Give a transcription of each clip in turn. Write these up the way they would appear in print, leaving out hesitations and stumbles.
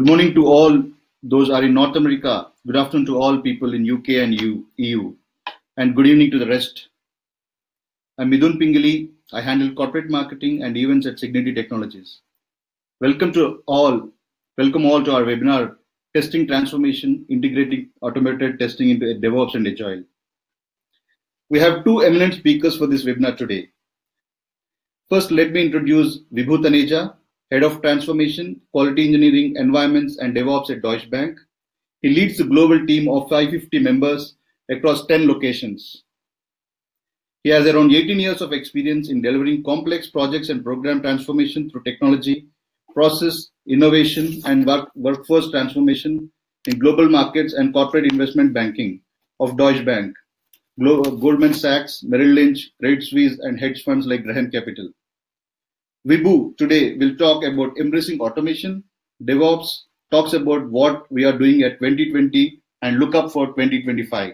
Good morning to all those are in North America. Good afternoon to all people in UK and EU. And good evening to the rest. I'm Midun Pingali. I handle corporate marketing and events at Signity Technologies. Welcome all to our webinar, Testing Transformation, Integrating Automated Testing into DevOps and Agile. We have two eminent speakers for this webinar today. First, let me introduce Vibhu Taneja, Head of Transformation, Quality Engineering, Environments and DevOps at Deutsche Bank. He leads the global team of 550 members across 10 locations. He has around 18 years of experience in delivering complex projects and program transformation through technology, process, innovation, and workforce transformation in global markets and corporate investment banking of Deutsche Bank, Goldman Sachs, Merrill Lynch, Credit Suisse, and hedge funds like Graham Capital. Vibhu today will talk about embracing automation. DevOps talks about what we are doing at 2020 and look up for 2025.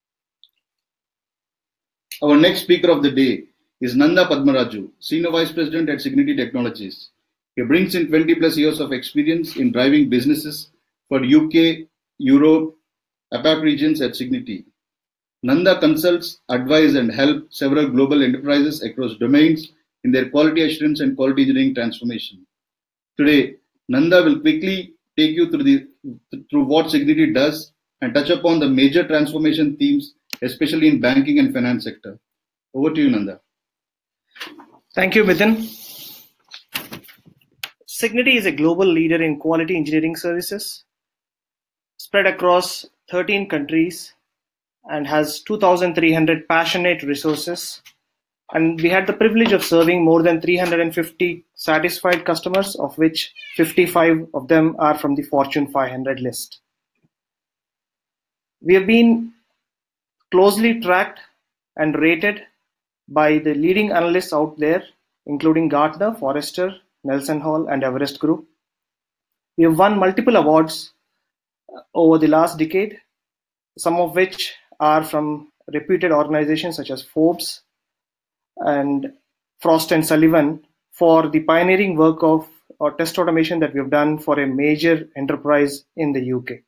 Our next speaker of the day is Nanda Padmaraju, Senior Vice President at Signity Technologies. He brings in 20 plus years of experience in driving businesses for UK, Europe, APAC regions at Signity. Nanda consults, advise and help several global enterprises across domains in their quality assurance and quality engineering transformation. Today, Nanda will quickly take you through what Signity does and touch upon the major transformation themes, especially in banking and finance sector. Over to you, Nanda. Thank you, Midun. Signity is a global leader in quality engineering services, spread across 13 countries and has 2,300 passionate resources. And we had the privilege of serving more than 350 satisfied customers, of which 55 of them are from the Fortune 500 list. We have been closely tracked and rated by the leading analysts out there, including Gartner, Forrester, Nelson Hall, and Everest Group. We have won multiple awards over the last decade, some of which are from reputed organizations such as Forbes and Frost & Sullivan for the pioneering work of test automation that we have done for a major enterprise in the UK.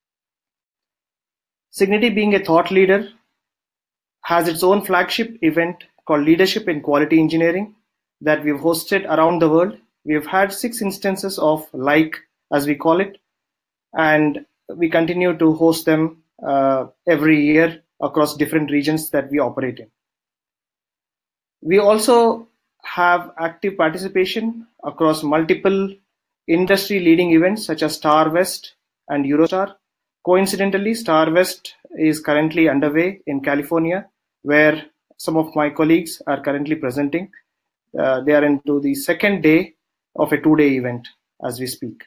Signity, being a thought leader, has its own flagship event called Leadership in Quality Engineering that we've hosted around the world. We've had 6 instances of like, as we call it, and we continue to host them every year across different regions that we operate in. We also have active participation across multiple industry-leading events such as StarWest and Eurostar. Coincidentally, StarWest is currently underway in California, where some of my colleagues are currently presenting. They are into the second day of a 2-day event as we speak.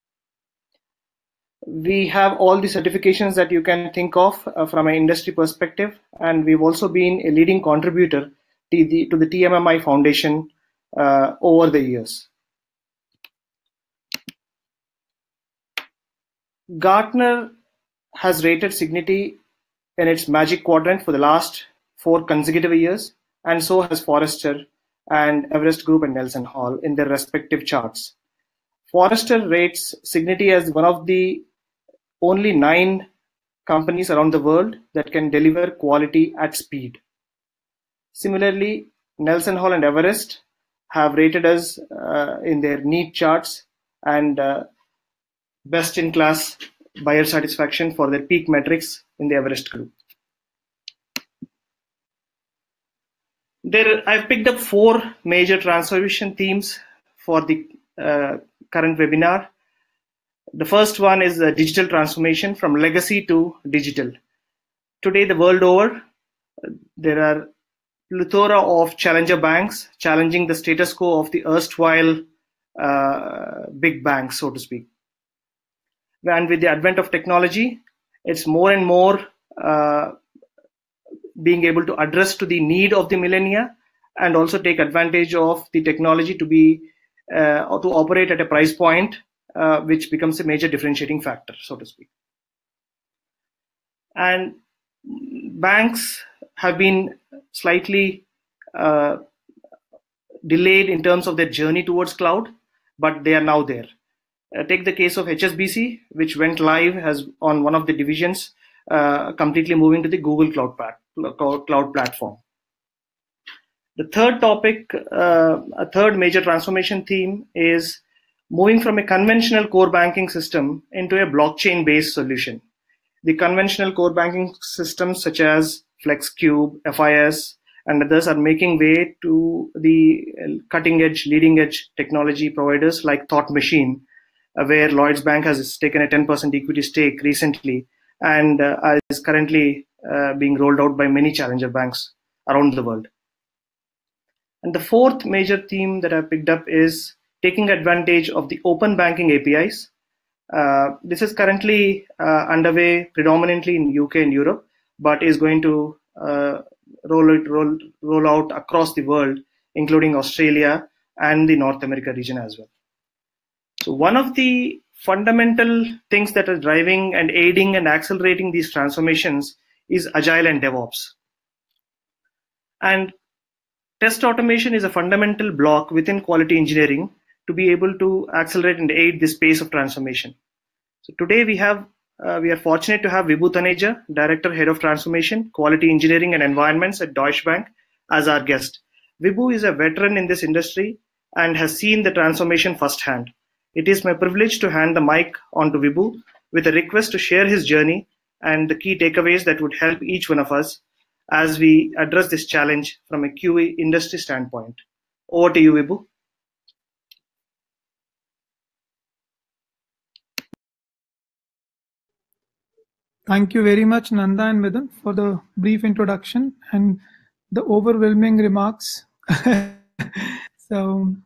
We have all the certifications that you can think of from an industry perspective, and we've also been a leading contributor to the TMMI Foundation over the years. Gartner has rated Signity in its Magic Quadrant for the last 4 consecutive years, and so has Forrester and Everest Group and Nelson Hall in their respective charts. Forrester rates Signity as one of the only 9 companies around the world that can deliver quality at speed. Similarly, Nelson Hall and Everest have rated us in their NEAT charts and best-in-class buyer satisfaction for their peak metrics in the Everest Group. I've picked up 4 major transformation themes for the current webinar. The first one is the digital transformation from legacy to digital. Today, the world over, there are plethora of challenger banks challenging the status quo of the erstwhile big banks, so to speak. And with the advent of technology, it's more and more being able to address to the need of the millennia and also take advantage of the technology to operate at a price point which becomes a major differentiating factor, so to speak. And banks have been slightly delayed in terms of their journey towards cloud, but they are now there. Take the case of HSBC, which went live as on one of the divisions, completely moving to the Google Cloud platform. The third topic, a third major transformation theme is moving from a conventional core banking system into a blockchain-based solution. The conventional core banking systems such as FlexCube, FIS, and others are making way to the cutting-edge, leading-edge technology providers like Thought Machine, where Lloyds Bank has taken a 10% equity stake recently and is currently being rolled out by many challenger banks around the world. And the fourth major theme that I picked up is taking advantage of the open banking APIs. This is currently underway predominantly in UK and Europe, but is going to roll out across the world, including Australia and the North America region as well. So one of the fundamental things that are driving and aiding and accelerating these transformations is Agile and DevOps. And test automation is a fundamental block within quality engineering to be able to accelerate and aid this pace of transformation. So today we are fortunate to have Vibhu Taneja, Director, Head of Transformation, Quality Engineering and Environments at Deutsche Bank, as our guest. Vibhu is a veteran in this industry and has seen the transformation firsthand. It is my privilege to hand the mic on to Vibhu with a request to share his journey and the key takeaways that would help each one of us as we address this challenge from a QA industry standpoint. Over to you, Vibhu. Thank you very much, Nanda and Midun, for the brief introduction and the overwhelming remarks. So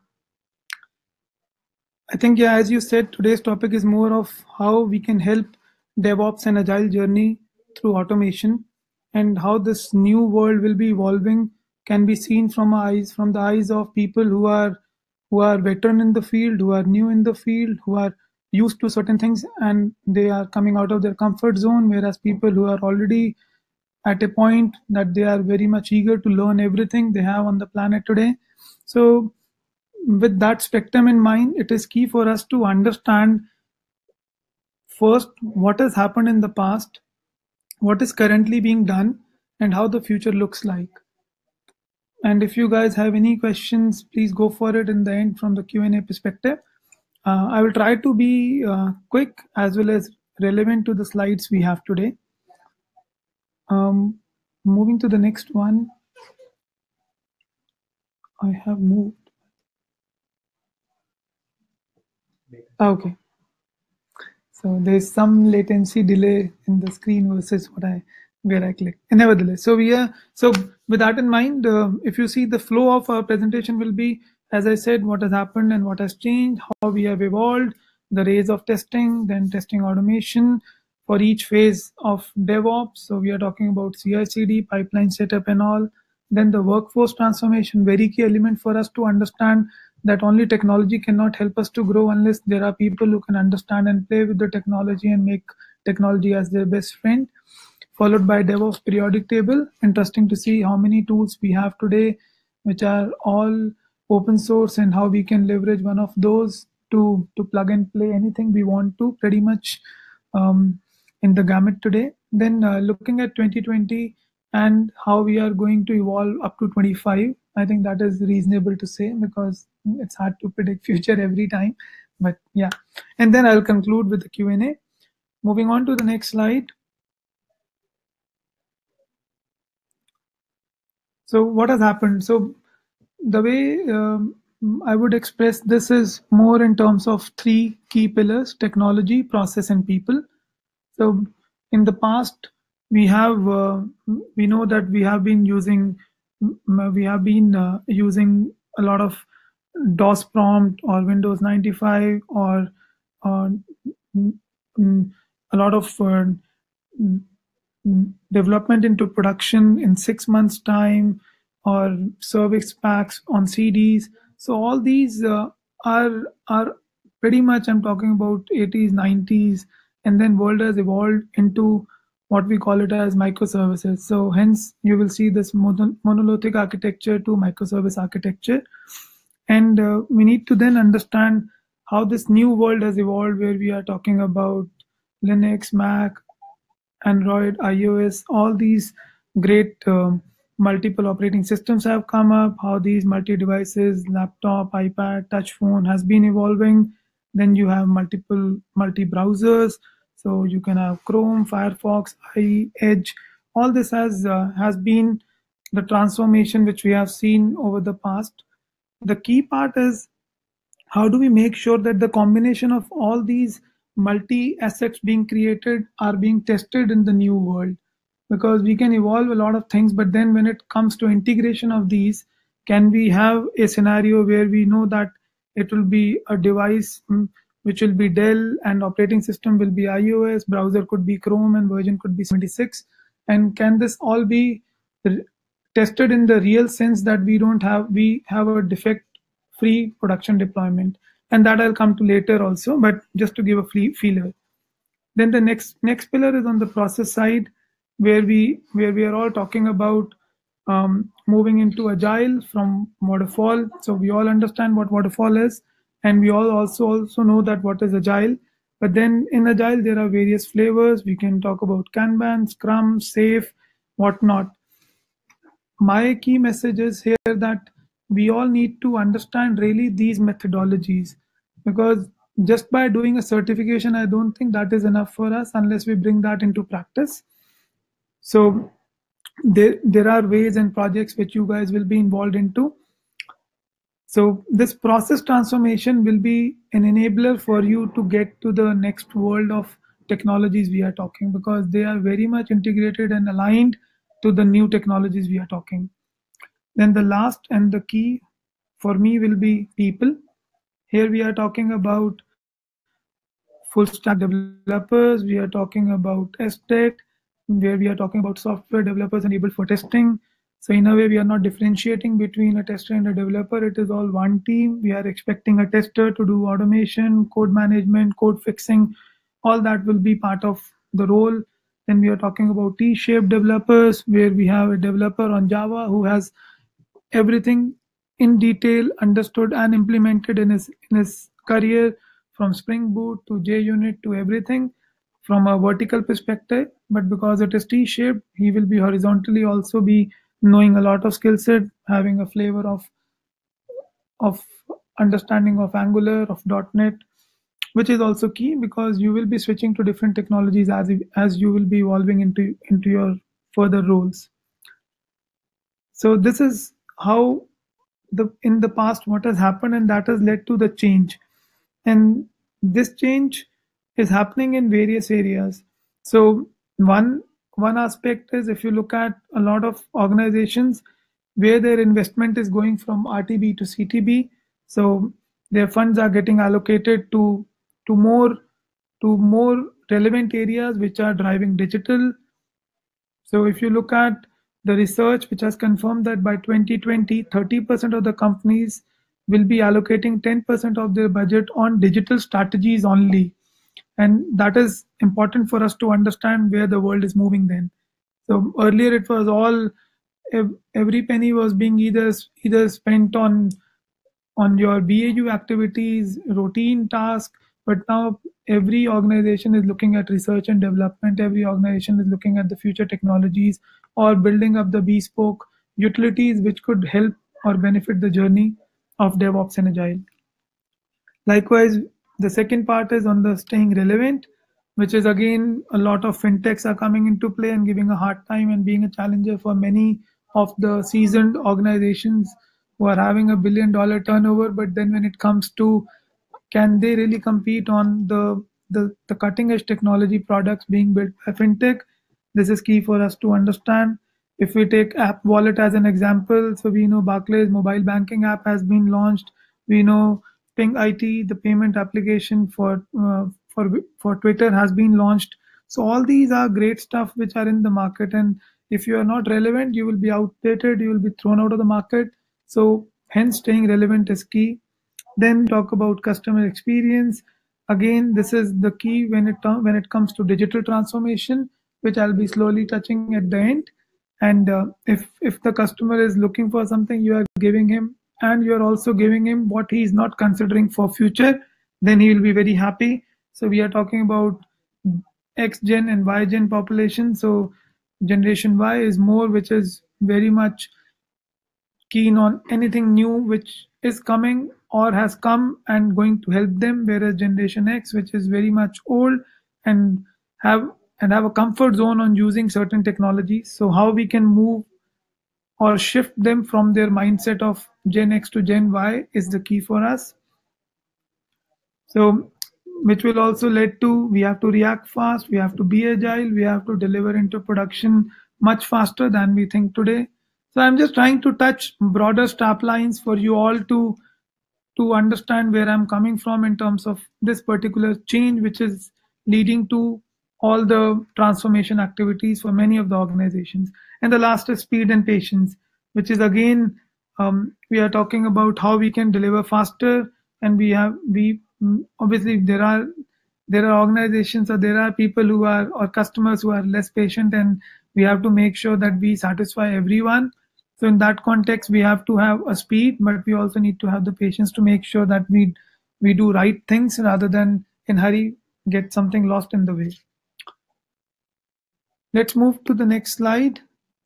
I think, yeah, as you said, today's topic is more of how we can help DevOps and Agile journey through automation, and how this new world will be evolving can be seen from the eyes of people who are veteran in the field, who are new in the field, who are used to certain things, and they are coming out of their comfort zone, whereas people who are already at a point that they are very much eager to learn everything they have on the planet today. So with that spectrum in mind, it is key for us to understand first what has happened in the past, what is currently being done, and how the future looks like. And if you guys have any questions, please go for it in the end from the Q&A perspective. I will try to be quick as well as relevant to the slides we have today. Moving to the next one. I have moved. Okay. So there's some latency delay in the screen versus where I click. And nevertheless, so with that in mind, if you see the flow of our presentation will be, as I said, what has happened and what has changed, how we have evolved, the rays of testing, then testing automation for each phase of DevOps. So we are talking about CI/CD, pipeline setup and all. Then the workforce transformation, very key element for us to understand that only technology cannot help us to grow unless there are people who can understand and play with the technology and make technology as their best friend. Followed by DevOps periodic table. Interesting to see how many tools we have today, which are all open source, and how we can leverage one of those to plug and play anything we want to, pretty much in the gamut today. Then looking at 2020 and how we are going to evolve up to 25. I think that is reasonable to say, because it's hard to predict future every time, but yeah. And then I'll conclude with the Q&A. Moving on to the next slide. So what has happened? So the way I would express this is more in terms of three key pillars: technology, process, and people. So in the past, we know that we have been using a lot of DOS prompt or Windows 95 or a lot of development into production in 6 months time, or service packs on CDs. So all these are pretty much, I'm talking about 80s, 90s, and then world has evolved into what we call it as microservices. So hence you will see this monolithic architecture to microservice architecture. And we need to then understand how this new world has evolved, where we are talking about Linux, Mac, Android, iOS, all these great multiple operating systems have come up, how these multi-devices, laptop, iPad, touch phone has been evolving. Then you have multi-browsers, so you can have Chrome, Firefox, Edge. All this has been the transformation which we have seen over the past. The key part is, how do we make sure that the combination of all these multi assets being created are being tested in the new world? Because we can evolve a lot of things, but then when it comes to integration of these, can we have a scenario where we know that it will be a device which will be Dell, and operating system will be iOS, browser could be Chrome, and version could be 76? And can this all be tested in the real sense that we have a defect free production deployment? And that I'll come to later also, but just to give a feeler. Then the next pillar is on the process side, where we are all talking about moving into agile from waterfall. So we all understand what waterfall is, and we all also know that what is agile. But then in agile there are various flavors. We can talk about Kanban, Scrum, Safe, whatnot. My key message is here that we all need to understand really these methodologies, because just by doing a certification, I don't think that is enough for us unless we bring that into practice. So there are ways and projects which you guys will be involved into. So this process transformation will be an enabler for you to get to the next world of technologies we are talking, because they are very much integrated and aligned to the new technologies we are talking. Then the last and the key for me will be people. Here we are talking about full stack developers, we are talking about STech, where we are talking about software developers enabled for testing. So in a way, we are not differentiating between a tester and a developer. It is all one team. We are expecting a tester to do automation, code management, code fixing. All that will be part of the role. Then we are talking about T-shaped developers, where we have a developer on Java who has everything in detail understood and implemented in his career, from Spring Boot to JUnit to everything from a vertical perspective. But because it is T-shaped, he will be horizontally also be knowing a lot of skill set, having a flavor of understanding of Angular, of .NET, which is also key, because you will be switching to different technologies as you will be evolving into your further roles. So this is how in the past what has happened, and that has led to the change. And this change is happening in various areas. So one aspect is, if you look at a lot of organizations where their investment is going from RTB to CTB, so their funds are getting allocated to more relevant areas which are driving digital. So if you look at the research which has confirmed that by 2020, 30% of the companies will be allocating 10% of their budget on digital strategies only. And that is important for us to understand where the world is moving then. So earlier it was all, every penny was being either spent on your BAU activities, routine tasks, but now every organization is looking at research and development. Every organization is looking at the future technologies or building up the bespoke utilities which could help or benefit the journey of DevOps and Agile. Likewise, the second part is on the staying relevant, which is again a lot of fintechs are coming into play and giving a hard time and being a challenger for many of the seasoned organizations who are having $1 billion turnover. But then when it comes to, can they really compete on the cutting edge technology products being built by fintech? This is key for us to understand. If we take App Wallet as an example, so we know Barclays mobile banking app has been launched. We know Ping IT, the payment application for Twitter, has been launched. So all these are great stuff which are in the market, and if you are not relevant, you will be outdated, you will be thrown out of the market. So hence staying relevant is key. Then talk about customer experience. Again, this is the key when it comes to digital transformation, which I'll be slowly touching at the end. And if the customer is looking for something, you are giving him, and you're also giving him what he is not considering for future, then he will be very happy. So we are talking about X gen and Y gen population. So generation Y is more, which is very much keen on anything new which is coming or has come and going to help them, whereas generation X, which is very much old and have a comfort zone on using certain technologies. So how we can move or shift them from their mindset of Gen X to Gen Y is the key for us. So which will also lead to, we have to react fast, we have to be agile, we have to deliver into production much faster than we think today. So I'm just trying to touch broader strap lines for you all to understand where I'm coming from in terms of this particular change, which is leading to all the transformation activities for many of the organizations. And the last is speed and patience, which is again, we are talking about how we can deliver faster. And we obviously there are organizations, or there are people who are, or customers who are less patient, and we have to make sure that we satisfy everyone. So in that context, we have to have a speed, but we also need to have the patience to make sure that we do right things rather than in hurry get something lost in the way. Let's move to the next slide.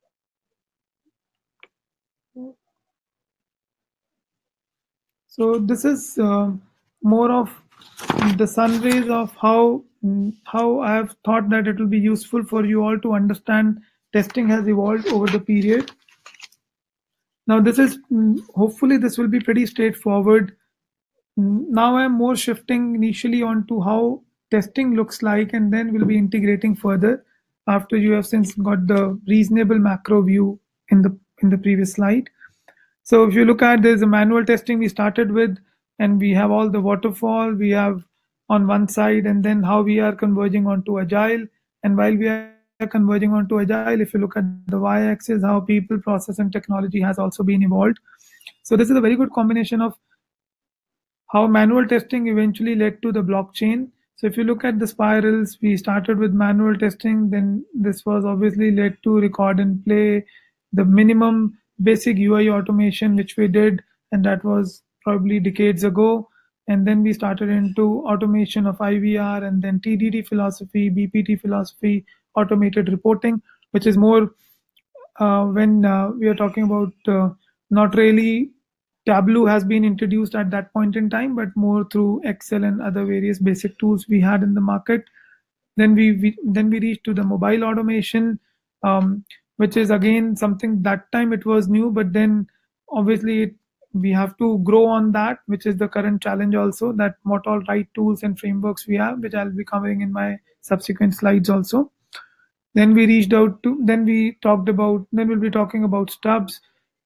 So this is more of the sun rays of how I have thought that it will be useful for you all to understand testing has evolved over the period. Now this is hopefully this will be pretty straightforward. Now I'm more shifting initially onto how testing looks like, and then we'll be integrating further after you have since got the reasonable macro view in the previous slide. So if you look at, there's a manual testing we started with, and we have all the waterfall we have on one side, and then how we are converging onto agile. And while we are converging onto agile, if you look at the y-axis, how people, process, and technology has also been evolved. So this is a very good combination of how manual testing eventually led to the blockchain. So if you look at the spirals, we started with manual testing, then this was obviously led to record and play, the minimum basic UI automation which we did, and that was probably decades ago. And then we started into automation of IVR, and then TDD philosophy, BPT philosophy, automated reporting, which is more when we are talking about not really Tableau has been introduced at that point in time, but more through Excel and other various basic tools we had in the market. Then we reached to the mobile automation, which is again something that time it was new, but then obviously we have to grow on that, which is the current challenge also, that what all right tools and frameworks we have, which I'll be covering in my subsequent slides also. Then we reached out to, then we'll be talking about stubs,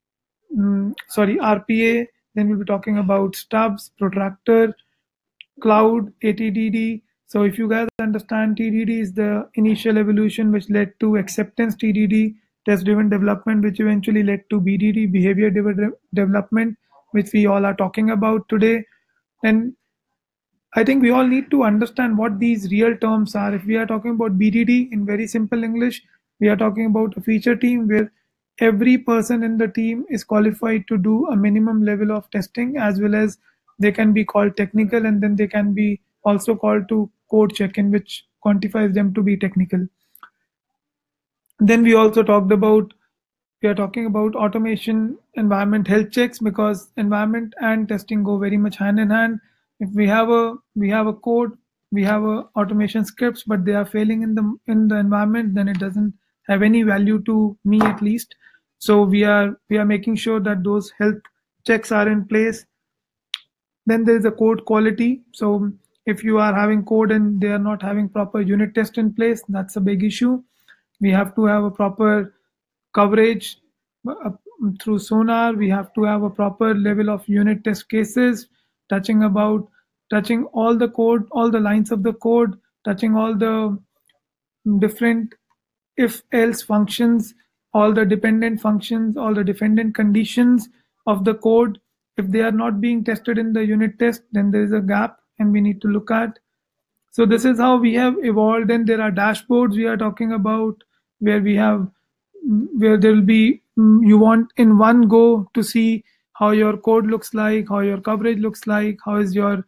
RPA, then we'll be talking about stubs, protractor, cloud, ATDD. So if you guys understand, TDD is the initial evolution which led to acceptance TDD, test-driven development, which eventually led to BDD, behavior-driven development, which we all are talking about today. And I think we all need to understand what these real terms are. If we are talking about BDD in very simple English, we are talking about a feature team where every person in the team is qualified to do a minimum level of testing, as well as they can be called technical, and then they can be also called to code check-in, which quantifies them to be technical. Then we also we are talking about automation environment health checks, because environment and testing go very much hand in hand. If we have a code, we have a automation scripts, but they are failing in the environment, then it doesn't have any value to me, at least. So we are making sure that those health checks are in place. Then there is a code quality. So if you are having code and they are not having proper unit test in place, that's a big issue. We have to have a proper coverage through Sonar. We have to have a proper level of unit test cases, touching all the code, all the lines of the code, touching all the different if else functions, all the dependent functions, all the dependent conditions of the code. If they are not being tested in the unit test, then there is a gap and we need to look at. So this is how we have evolved. And there are dashboards we are talking about, where there will be, you want in one go to see how your code looks like, how your coverage looks like, how is your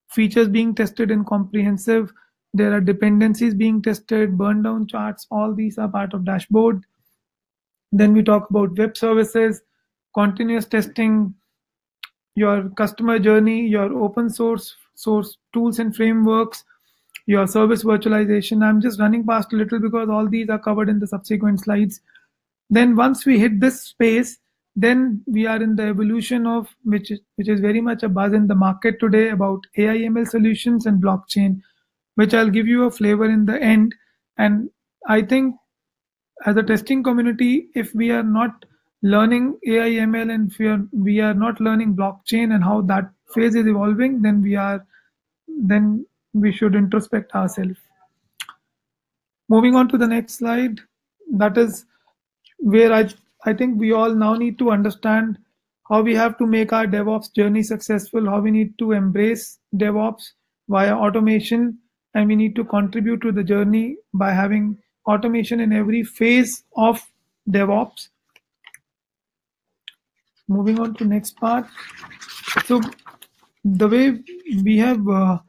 features being tested in comprehensive. There are dependencies being tested, burn down charts. All these are part of dashboard. Then we talk about web services, continuous testing, your customer journey, your open source tools and frameworks, your service virtualization. I'm just running past a little because all these are covered in the subsequent slides. Then once we hit this space, then we are in the evolution of which is very much a buzz in the market today about AI ML solutions and blockchain, which I'll give you a flavor in the end. And I think as a testing community, if we are not learning AI ML and if we are not learning blockchain and how that phase is evolving, then we should introspect ourselves. Moving on to the next slide, that is where I think we all now need to understand how we have to make our DevOps journey successful, how we need to embrace DevOps via automation, and we need to contribute to the journey by having automation in every phase of DevOps. Moving on to next part. So the way we have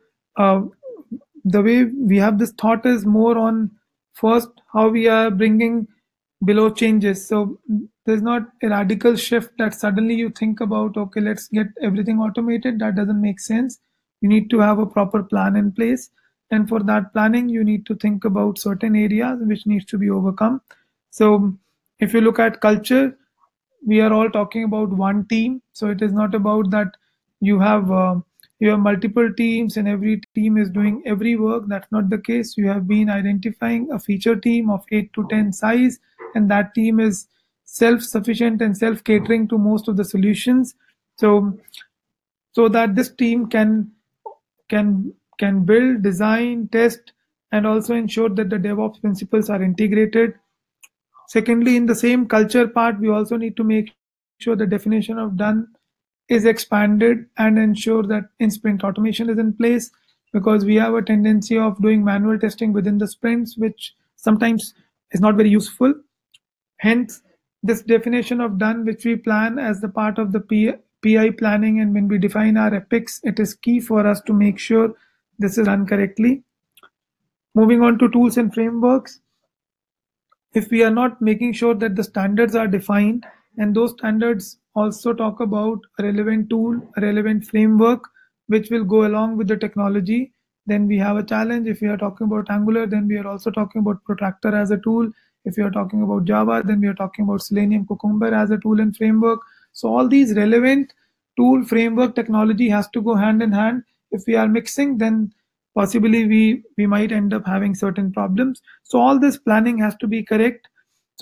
this thought is more on first how we are bringing below changes. So there's not a radical shift that suddenly you think about, okay, let's get everything automated. That doesn't make sense. You need to have a proper plan in place. And for that planning, you need to think about certain areas which needs to be overcome. So if you look at culture, we are all talking about one team. So it is not about that you have multiple teams and every team is doing every work. That's not the case. You have been identifying a feature team of 8 to 10 size, and that team is self-sufficient and self-catering to most of the solutions. So that this team can build, design, test, and also ensure that the DevOps principles are integrated. Secondly, in the same culture part, we also need to make sure the definition of done is expanded and ensure that in sprint automation is in place, because we have a tendency of doing manual testing within the sprints, which sometimes is not very useful. Hence, this definition of done, which we plan as the part of the PI planning, and when we define our epics, it is key for us to make sure this is done correctly. Moving on to tools and frameworks. If we are not making sure that the standards are defined, and those standards also talk about a relevant tool, a relevant framework, which will go along with the technology, then we have a challenge. If we are talking about Angular, then we are also talking about Protractor as a tool. If we are talking about Java, then we are talking about Selenium Cucumber as a tool and framework. So all these relevant tool, framework, technology has to go hand in hand. If we are mixing, then possibly we might end up having certain problems. So all this planning has to be correct. So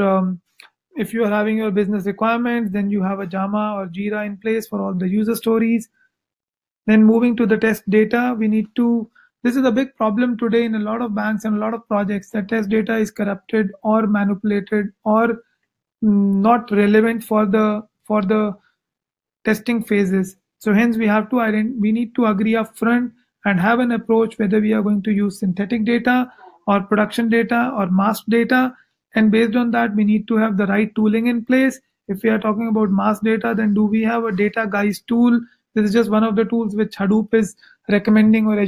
if you are having your business requirements, then you have a JAMA or Jira in place for all the user stories. Then moving to the test data, this is a big problem today in a lot of banks and a lot of projects, that test data is corrupted or manipulated or not relevant for the testing phases. So hence we need to agree upfront and have an approach whether we are going to use synthetic data or production data or masked data. And based on that, we need to have the right tooling in place. If we are talking about masked data, then do we have a data guys tool? This is just one of the tools which Hadoop is recommending, or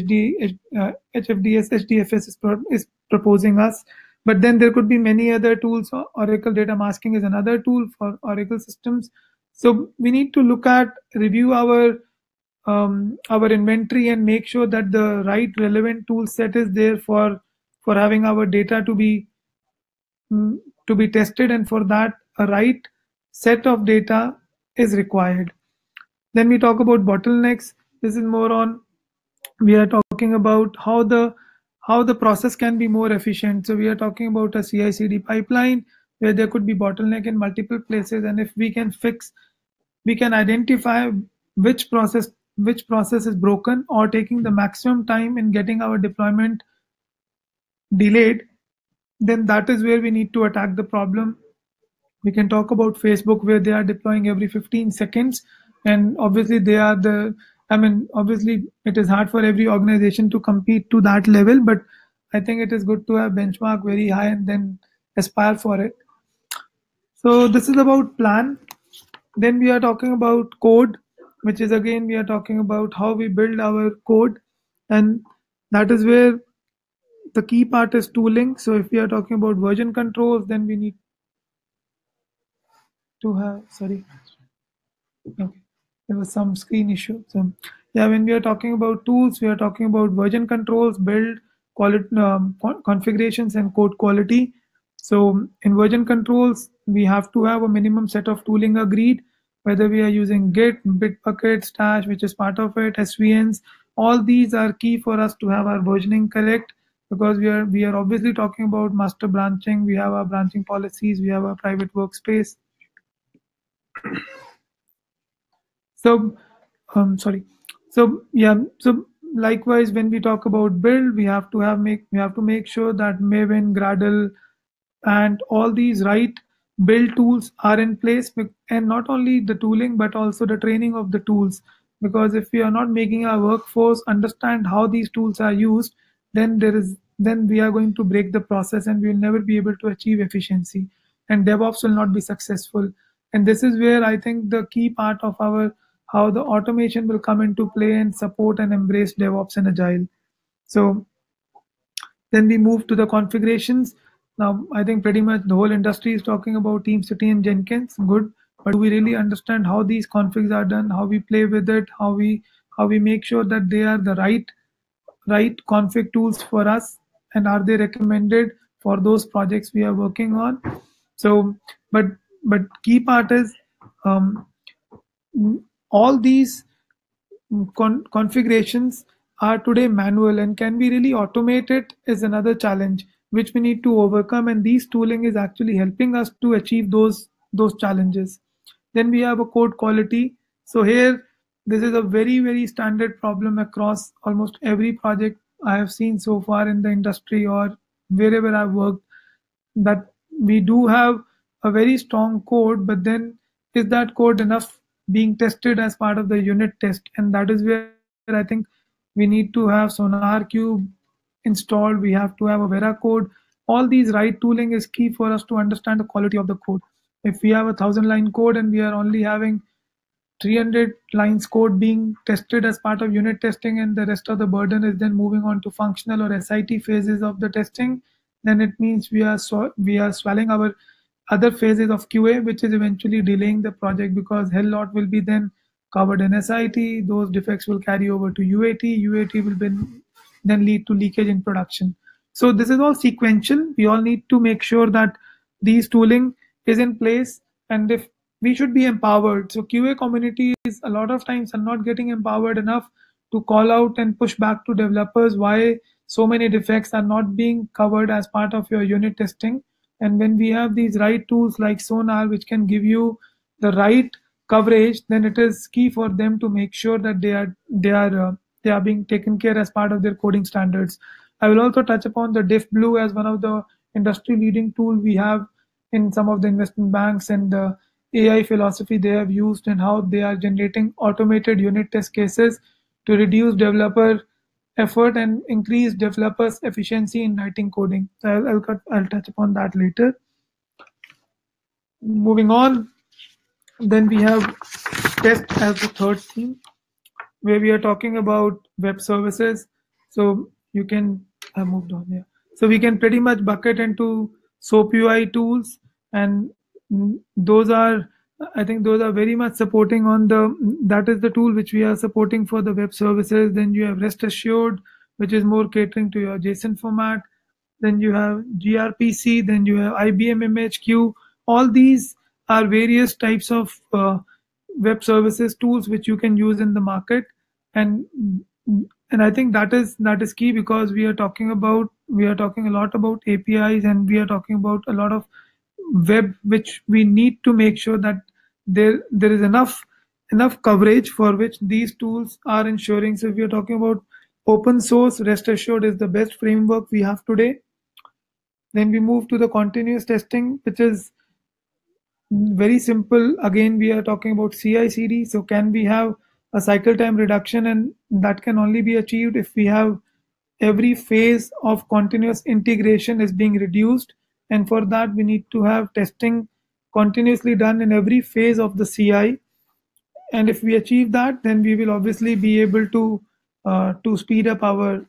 HDFS is proposing us. But then there could be many other tools. Oracle data masking is another tool for Oracle systems. So we need to review our inventory and make sure that the right relevant tool set is there for having our data to be tested, and for that a right set of data is required. Then we talk about bottlenecks. This is more on, we are talking about how the process can be more efficient. So we are talking about a CI/CD pipeline where there could be bottleneck in multiple places, and if we can identify which process is broken or taking the maximum time in getting our deployment delayed, then that is where we need to attack the problem. We can talk about Facebook, where they are deploying every 15 seconds, and obviously obviously it is hard for every organization to compete to that level, but I think it is good to have benchmark very high and then aspire for it. So this is about plan. Then we are talking about code. which is again we are talking about how we build our code, and that is where the key part is tooling. So if we are talking about version controls, then we need to have, sorry, okay, there was some screen issue. So yeah, when we are talking about tools, we are talking about version controls, build quality, configurations, and code quality. So in version controls, we have to have a minimum set of tooling agreed, whether we are using Git, Bitbucket, Stash, which is part of it, SVNs. All these are key for us to have our versioning correct, because we are obviously talking about master branching. We have our branching policies, we have our private workspace. So, sorry. So yeah. So likewise, when we talk about build, we have to make sure that Maven, Gradle, and all these right build tools are in place, and not only the tooling but also the training of the tools. Because if we are not making our workforce understand how these tools are used, then we are going to break the process and we will never be able to achieve efficiency, and DevOps will not be successful. And this is where I think the key part of our how the automation will come into play and support and embrace DevOps and Agile. So then we move to the configurations. Now, I think pretty much the whole industry is talking about TeamCity and Jenkins. Good, but do we really understand how these configs are done, how we play with it, how we make sure that they are the right config tools for us, and are they recommended for those projects we are working on? So, but key part is all these configurations are today manual, and can we really automate it is another challenge which we need to overcome, and these tooling is actually helping us to achieve those challenges. Then we have a code quality. So here this is a very standard problem across almost every project I have seen so far in the industry or wherever I've worked, that we do have a very strong code, but then is that code enough being tested as part of the unit test? And that is where I think we need to have SonarQube installed, we have to have a Vera code. All these right tooling is key for us to understand the quality of the code. If we have 1,000-line code and we are only having 300 lines code being tested as part of unit testing, and the rest of the burden is then moving on to functional or SIT phases of the testing, then it means we are swallowing our other phases of QA, which is eventually delaying the project, because hell lot will be then covered in SIT. Those defects will carry over to UAT. UAT will then lead to leakage in production. So this is all sequential. We all need to make sure that these tooling is in place, and if we should be empowered. So QA community is a lot of times are not getting empowered enough to call out and push back to developers why so many defects are not being covered as part of your unit testing. And when we have these right tools like Sonar, which can give you the right coverage, then it is key for them to make sure that they are being taken care as part of their coding standards. I will also touch upon the DiffBlue as one of the industry leading tool we have in some of the investment banks, and the AI philosophy they have used, and how they are generating automated unit test cases to reduce developer effort and increase developers' efficiency in writing coding. So I'll touch upon that later. Moving on, then we have test as the third theme, where we are talking about web services. So you can have moved on here. So we can pretty much bucket into SOAP UI tools, and I think those are very much supporting on that is the tool which we are supporting for the web services. Then you have Rest Assured, which is more catering to your JSON format. Then you have gRPC, then you have IBM MHQ. All these are various types of web services tools which you can use in the market, and I think that is key, because we are talking a lot about APIs, and we are talking about a lot of web, which we need to make sure that there is enough coverage for which these tools are ensuring. So if we are talking about open source, Rest Assured is the best framework we have today. Then we move to the continuous testing, which is very simple. Again, we are talking about CI/CD. So can we have a cycle time reduction? And that can only be achieved if we have every phase of continuous integration is being reduced. And for that, we need to have testing continuously done in every phase of the CI. And if we achieve that, then we will obviously be able to speed up our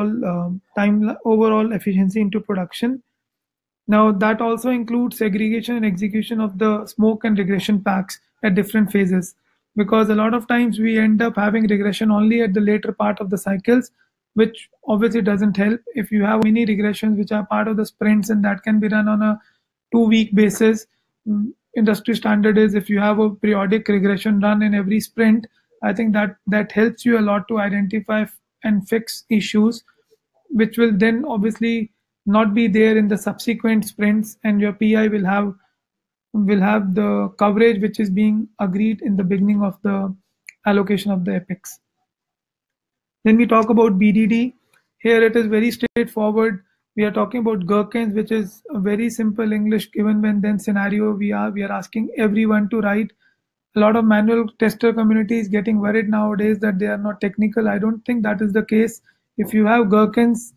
overall efficiency into production. Now, that also includes segregation and execution of the smoke and regression packs at different phases, because a lot of times we end up having regression only at the later part of the cycles, which obviously doesn't help. If you have mini regressions which are part of the sprints and that can be run on a 2-week basis, industry standard is if you have a periodic regression run in every sprint, I think that helps you a lot to identify and fix issues, which will then obviously not be there in the subsequent sprints, and your PI will have the coverage which is being agreed in the beginning of the allocation of the epics. Then we talk about BDD. Here it is very straightforward. We are talking about gherkins, which is a very simple English given when then scenario. We are asking everyone to write. A lot of manual tester communities getting worried nowadays that they are not technical. I don't think that is the case. If you have gherkins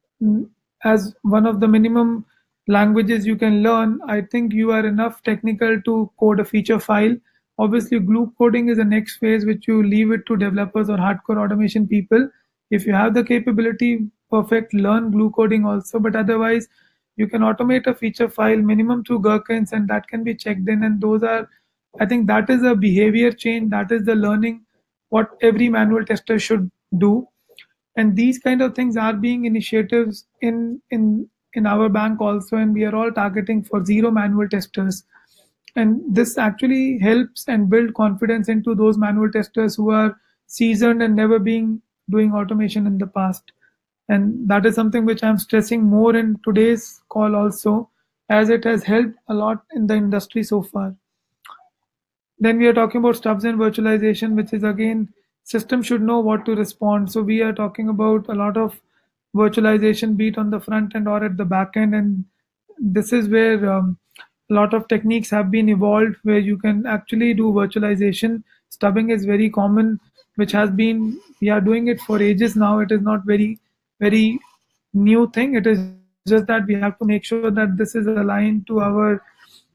as one of the minimum languages you can learn, I think you are enough technical to code a feature file. Obviously, glue coding is the next phase, which you leave it to developers or hardcore automation people. If you have the capability, perfect, learn glue coding also. But otherwise, you can automate a feature file minimum through gherkins, and that can be checked in. And those are, I think, that is a behavior change. That is the learning what every manual tester should do. And these kind of things are being initiatives in our bank also, and we are all targeting for 0 manual testers. And this actually helps and build confidence into those manual testers who are seasoned and never been doing automation in the past. And that is something which I'm stressing more in today's call also, as it has helped a lot in the industry so far. Then we are talking about stubs and virtualization, which is again, system should know what to respond. So we are talking about a lot of virtualization, be it on the front end or at the back end. And this is where a lot of techniques have been evolved where you can actually do virtualization. Stubbing is very common, which has been, we are doing it for ages now. It is not very, very new thing. It is just that we have to make sure that this is aligned to our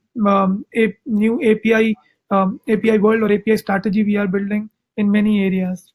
new API world or API strategy we are building in many areas.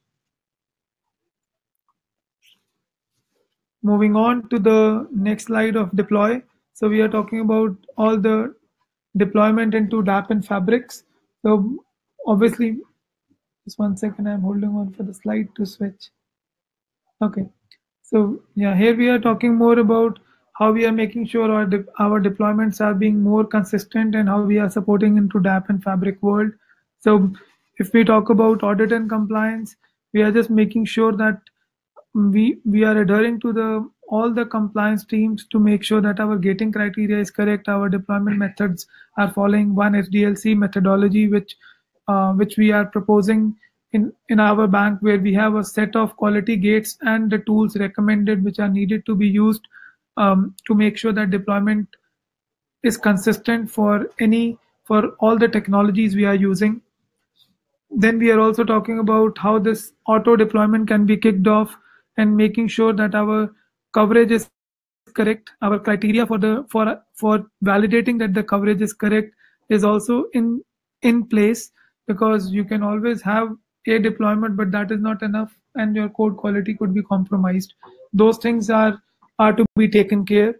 Moving on to the next slide of deploy. So we are talking about all the deployment into dApp and fabrics. So obviously, just 1 second, I'm holding on for the slide to switch. Okay. So yeah, here we are talking more about how we are making sure our deployments are being more consistent and how we are supporting into dApp and fabric world. So if we talk about audit and compliance, we are just making sure that we are adhering to all the compliance teams to make sure that our gating criteria is correct. Our deployment methods are following one SDLC methodology, which we are proposing in our bank, where we have a set of quality gates and the tools recommended which are needed to be used to make sure that deployment is consistent for all the technologies we are using. Then we are also talking about how this auto deployment can be kicked off and making sure that our coverage is correct. Our criteria for validating that the coverage is correct is also in place, because you can always have a deployment, but that is not enough, and your code quality could be compromised. Those things are to be taken care.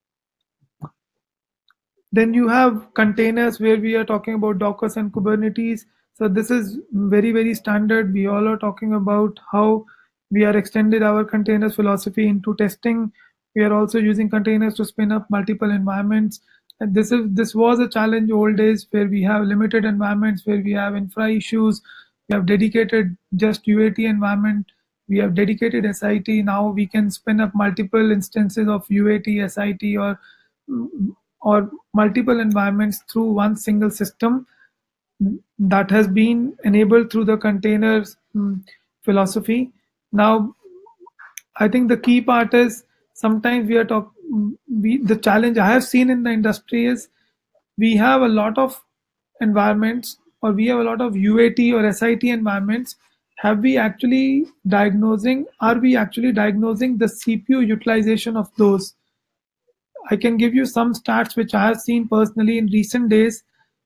Then you have containers, where we are talking about Dockers and Kubernetes. So this is very, very standard. We all are talking about how we are extended our containers philosophy into testing. We are also using containers to spin up multiple environments. And this was a challenge old days, where we have limited environments, where we have infra issues. We have dedicated just UAT environment. We have dedicated SIT. Now we can spin up multiple instances of UAT, SIT, or multiple environments through one single system. That has been enabled through the containers philosophy. Now, I think the key part is sometimes the challenge I have seen in the industry is we have a lot of environments, or we have a lot of UAT or SIT environments. Are we actually diagnosing the CPU utilization of those? I can give you some stats which I have seen personally in recent days.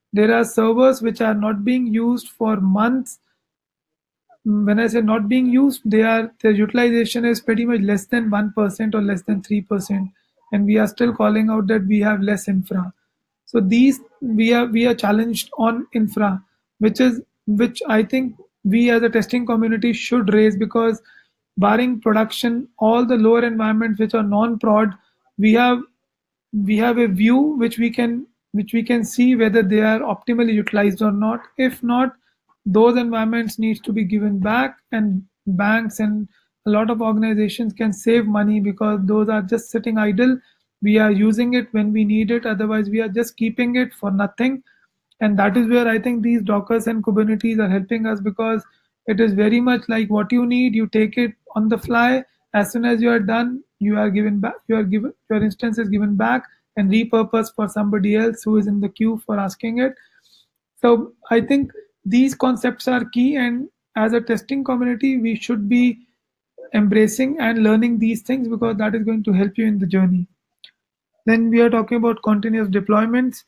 there are servers which are not being used for months. When I say not being used, their utilization is pretty much less than 1% or less than 3%, and we are still calling out that we have less infra. So these we are challenged on infra, which I think we as a testing community should raise, because barring production, all the lower environments which are non-prod, we have a view which we can see whether they are optimally utilized or not. If not, those environments needs to be given back, and banks and a lot of organizations can save money because those are just sitting idle. We are using it when we need it, otherwise we are just keeping it for nothing. And that is where I think these Dockers and Kubernetes are helping us, because it is very much like what you need, you take it on the fly. As soon as you are done, you are given back, your instance is given back and repurposed for somebody else who is in the queue for asking it. So I think these concepts are key, and as a testing community, we should be embracing and learning these things, because that is going to help you in the journey. Then we are talking about continuous deployments,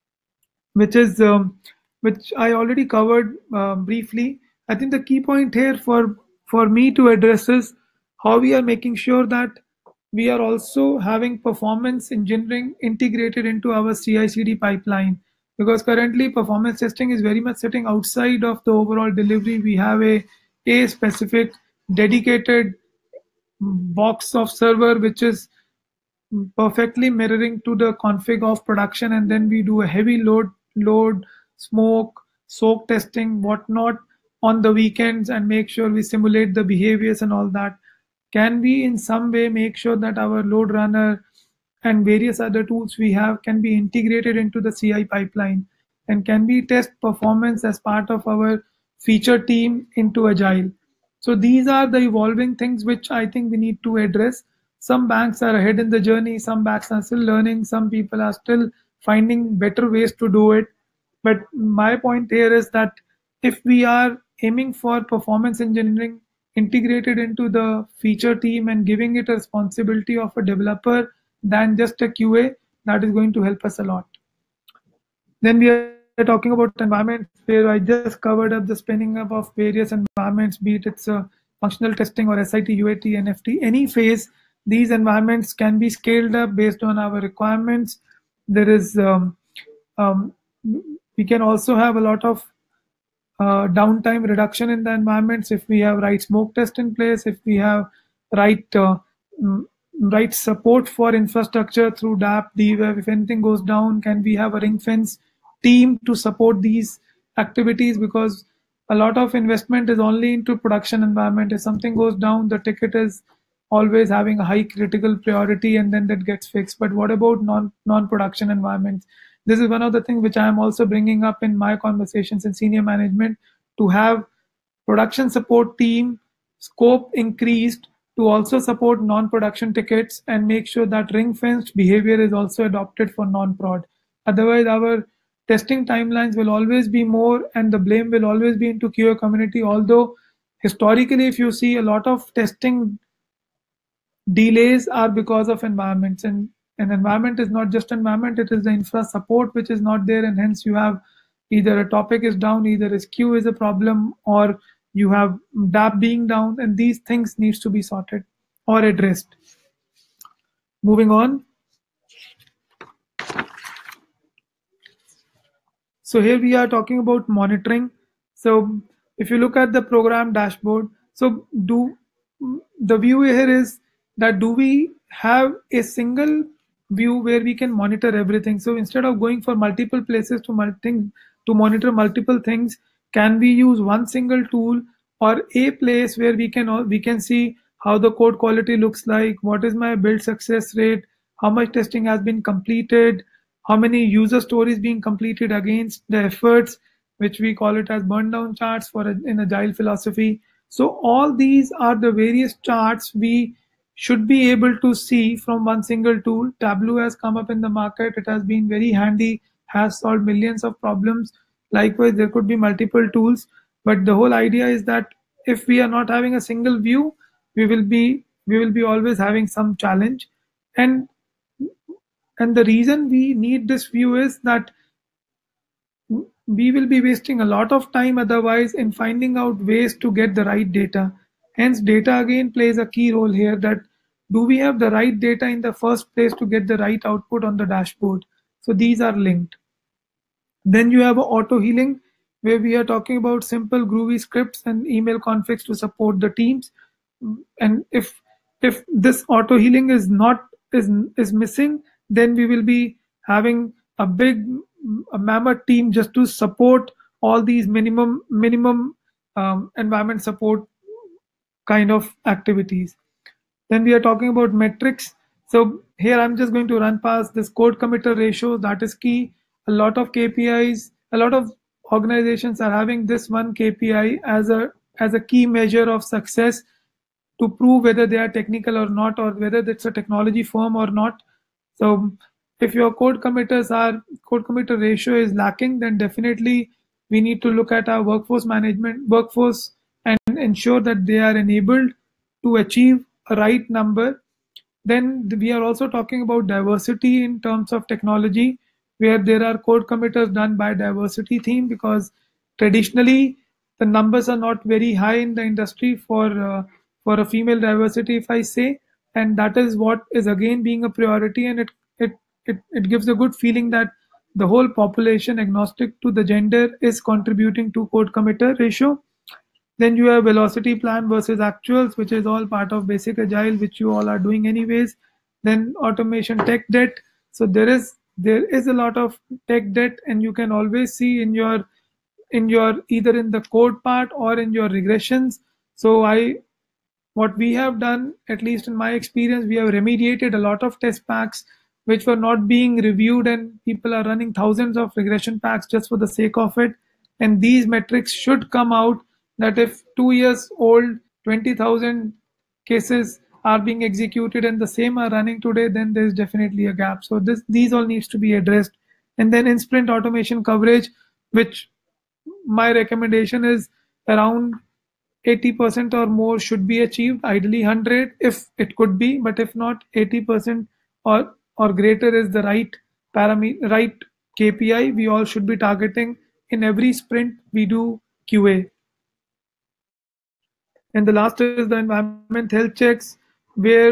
which I already covered briefly. I think the key point here for me to address is how we are making sure that we are also having performance engineering integrated into our CI/CD pipeline, because currently performance testing is very much sitting outside of the overall delivery. We have a specific dedicated box of server which is perfectly mirroring to the config of production, and then we do a heavy load, smoke, soak testing, whatnot on the weekends, and make sure we simulate the behaviors and all that. Can we in some way make sure that our load runner and various other tools we have can be integrated into the CI pipeline, and can we test performance as part of our feature team into Agile? So these are the evolving things which I think we need to address. Some banks are ahead in the journey, some banks are still learning, some people are still finding better ways to do it. But my point here is that if we are aiming for performance engineering integrated into the feature team and giving it a responsibility of a developer than just a QA, that is going to help us a lot. Then we are talking about environments, where I just covered up the spinning up of various environments, be it it's a functional testing or SIT, UAT, NFT, any phase. These environments can be scaled up based on our requirements. There is we can also have a lot of downtime reduction in the environments if we have right smoke test in place, if we have right right support for infrastructure through DApp, DWeb. If anything goes down, can we have a ring fence team to support these activities? Because a lot of investment is only into production environment. If something goes down, the ticket is always having a high critical priority, and then that gets fixed. But what about non-production environments? This is one of the things which I am also bringing up in my conversations in senior management, to have production support team scope increased to also support non-production tickets, and make sure that ring-fenced behavior is also adopted for non-prod. Otherwise, our testing timelines will always be more, and the blame will always be into QA community. Although historically, if you see, a lot of testing delays are because of environments, and an environment is not just environment, it is the infra support which is not there, and hence you have either a topic is down, either a queue is a problem, or you have DApp being down, and these things needs to be sorted or addressed. Moving on. So here we are talking about monitoring. So if you look at the program dashboard, so the view here is that do we have a single view where we can monitor everything? So instead of going for multiple places to monitor multiple things, can we use one single tool or a place where we can see how the code quality looks like, what is my build success rate, how much testing has been completed, how many user stories being completed against the efforts, which we call it as burn down charts in Agile philosophy. So all these are the various charts we should be able to see from one single tool. Tableau has come up in the market. It has been very handy, has solved millions of problems. Likewise, there could be multiple tools, but the whole idea is that if we are not having a single view, we will be always having some challenge. And the reason we need this view is that we will be wasting a lot of time otherwise in finding out ways to get the right data. Hence, data again plays a key role here, that do we have the right data in the first place to get the right output on the dashboard? So these are linked. Then you have auto healing, where we are talking about simple groovy scripts and email configs to support the teams. And if this auto healing is not is missing, then we will be having a mammoth team just to support all these minimum environment support kind of activities. Then we are talking about metrics. So here I'm just going to run past this code committer ratio. That is key. A lot of KPIs, a lot of organizations are having this one KPI as a key measure of success to prove whether they are technical or not, or whether it's a technology firm or not. So if your code committer ratio is lacking, then definitely we need to look at our workforce and ensure that they are enabled to achieve a right number. Then we are also talking about diversity in terms of technology, where there are code committers done by diversity theme, because traditionally the numbers are not very high in the industry for a female diversity, if I say, and that is what is again being a priority, and it gives a good feeling that the whole population, agnostic to the gender, is contributing to code committer ratio. Then you have velocity plan versus actuals, which is all part of basic agile, which you all are doing anyways. Then automation tech debt. So there is a lot of tech debt, and you can always see in your either in the code part or in your regressions. So what we have done, at least in my experience, we have remediated a lot of test packs which were not being reviewed, and people are running thousands of regression packs just for the sake of it. And these metrics should come out, that if 2 years old 20,000 cases are being executed and the same are running today, then there's definitely a gap. So these all needs to be addressed. And then in sprint automation coverage, which my recommendation is around 80% or more should be achieved, ideally 100 if it could be, but if not, 80% or greater is the right right KPI we all should be targeting. In every sprint we do QA. And the last is the environment health checks, where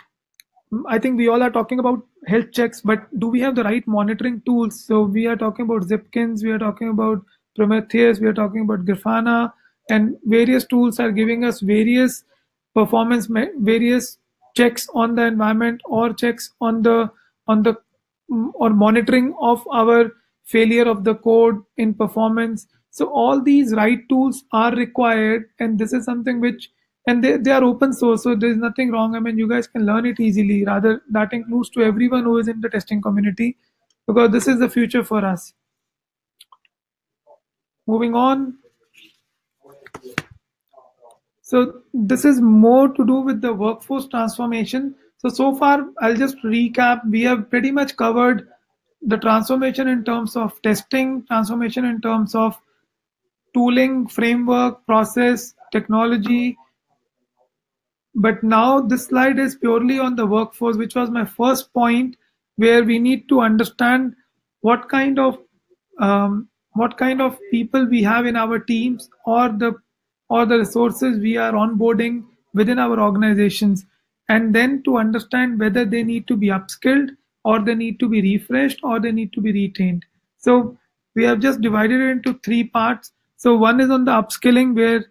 I think we all are talking about health checks, but do we have the right monitoring tools? So we are talking about Zipkins, we are talking about Prometheus, we are talking about Grafana, and various tools are giving us various various checks on the environment, or checks on the or monitoring of our failure of the code in performance. So all these right tools are required, and this is something which, and they are open source, so there's nothing wrong. I mean, you guys can learn it easily. Rather, that includes to everyone who is in the testing community, because this is the future for us. Moving on. So this is more to do with the workforce transformation. So far, I'll just recap. We have pretty much covered the transformation in terms of testing, transformation in terms of tooling, framework, process, technology. But now this slide is purely on the workforce, which was my first point, where we need to understand what kind of people we have in our teams, or the resources we are onboarding within our organizations, and then to understand whether they need to be upskilled, or they need to be refreshed, or they need to be retained. So we have just divided it into 3 parts. So one is on the upskilling, where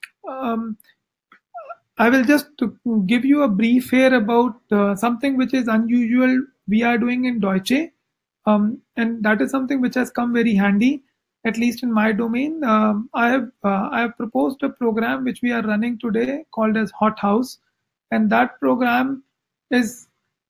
I will just give you a brief here about something which is unusual we are doing in Deutsche, and that is something which has come very handy, at least in my domain. I have proposed a program which we are running today called as Hot House, and that program is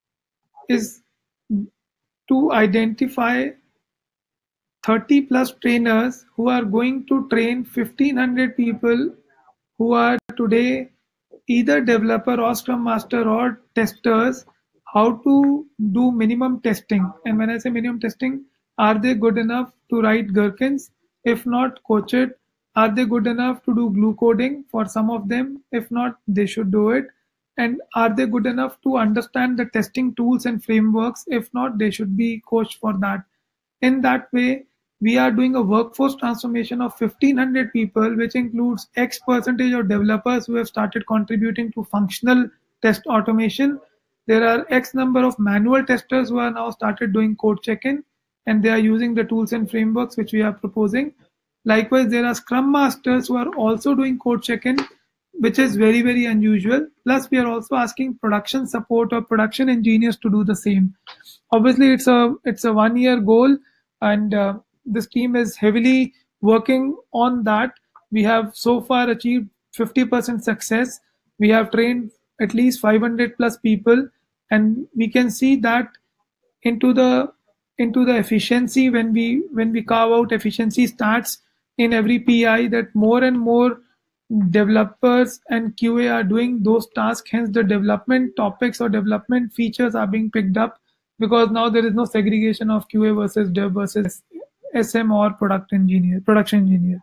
to identify 30 plus trainers who are going to train 1500 people who are today either developer or scrum master or testers, how to do minimum testing. And when I say minimum testing, are they good enough to write gherkins? If not, coach it. Are they good enough to do glue coding? For some of them, if not, they should do it. And are they good enough to understand the testing tools and frameworks? If not, they should be coached for that. In that way, we are doing a workforce transformation of 1500 people, which includes X percentage of developers who have started contributing to functional test automation. There are X number of manual testers who are now started doing code check-in, and they are using the tools and frameworks which we are proposing. Likewise, there are Scrum Masters who are also doing code check-in, which is very, very unusual. Plus, we are also asking production support or production engineers to do the same. Obviously, it's a 1 year goal, and this team is heavily working on that. We have so far achieved 50% success. We have trained at least 500 plus people, and we can see that into the efficiency when we carve out efficiency stats in every PI, that more and more developers and QA are doing those tasks. Hence, the development topics or development features are being picked up, because now there is no segregation of QA versus dev versus SM or production engineer.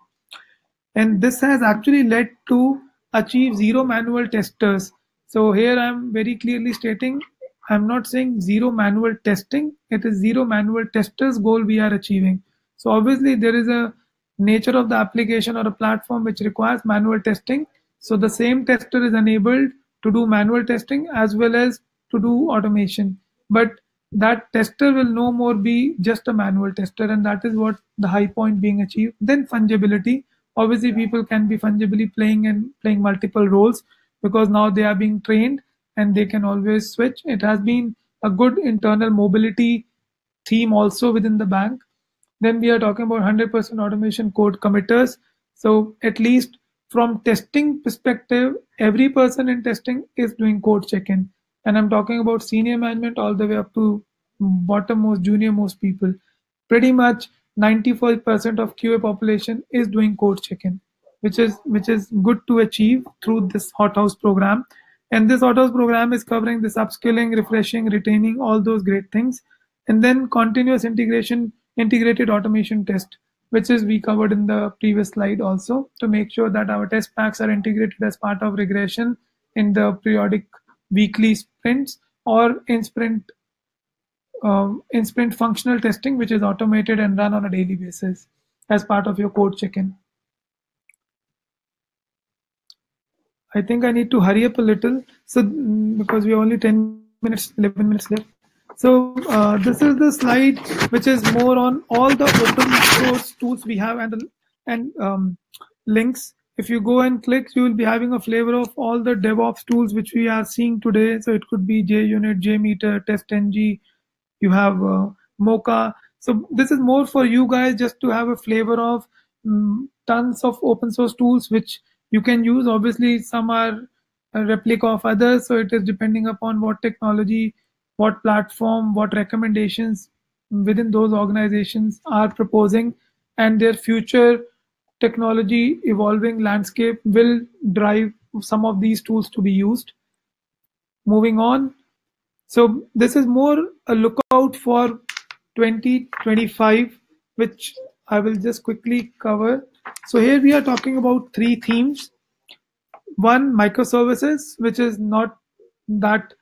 And this has actually led to achieve zero manual testers. So here I'm very clearly stating, I'm not saying zero manual testing, it is zero manual testers goal we are achieving. So obviously there is a nature of the application or a platform which requires manual testing. So the same tester is enabled to do manual testing as well as to do automation. But that tester will no more be just a manual tester, and that is what the high point being achieved. Then fungibility. Obviously, people can be fungibly playing multiple roles, because now they are being trained and they can always switch. It has been a good internal mobility theme also within the bank. Then we are talking about 100% automation code committers. So at least from testing perspective, every person in testing is doing code check-in. And I'm talking about senior management all the way up to bottommost, junior most people. Pretty much 95% of QA population is doing code check-in, which is good to achieve through this hothouse program. And this hothouse program is covering this upskilling, refreshing, retaining, all those great things. And then continuous integrated automation test, which is we covered in the previous slide also, to make sure that our test packs are integrated as part of regression in the periodic weekly sprints, or in sprint functional testing, which is automated and run on a daily basis as part of your code check-in. I think I need to hurry up a little, so because we have only 10 minutes, 11 minutes left. So this is the slide which is more on all the open source tools we have and links. If you go and click, you will be having a flavor of all the DevOps tools which we are seeing today. So it could be JUnit, JMeter, TestNG, you have Mocha. So this is more for you guys just to have a flavor of tons of open source tools which you can use. Obviously, some are a replica of others, so it is depending upon what technology, what platform, what recommendations within those organizations are proposing, and their future technology evolving landscape will drive some of these tools to be used. Moving on. So this is more a lookout for 2025, which I will just quickly cover. So here we are talking about three themes. One, microservices, which is not that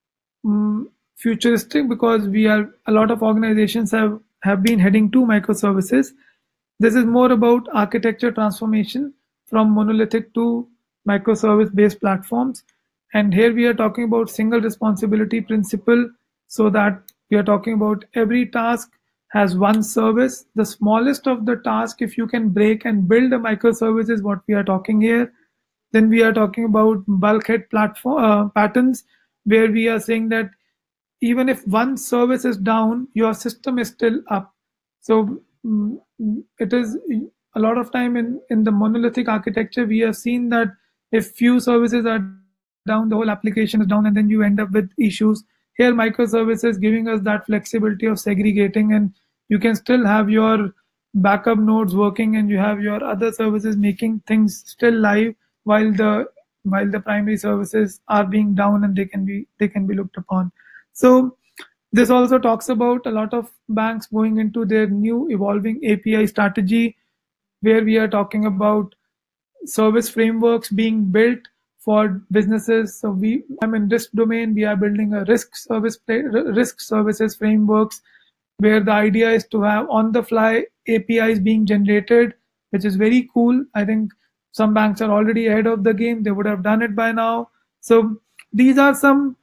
futuristic, because a lot of organizations have been heading to microservices. This is more about architecture transformation from monolithic to microservice-based platforms. And here we are talking about single responsibility principle, so that we are talking about every task has one service. The smallest of the task, if you can break and build a microservice, is what we are talking here. Then we are talking about bulkhead platform patterns, where we are saying that even if one service is down, your system is still up. So it is a lot of time in the monolithic architecture, we have seen that if few services are down, the whole application is down, and then you end up with issues. Here, microservices giving us that flexibility of segregating, and you can still have your backup nodes working, and you have your other services making things still live while the primary services are being down, and they can be looked upon. So this also talks about a lot of banks going into their new evolving API strategy, where we are talking about service frameworks being built for businesses. So I'm in risk domain. We are building a risk services frameworks. where the idea is to have on-the-fly APIs being generated, which is very cool. I think some banks are already ahead of the game. They would have done it by now. So these are some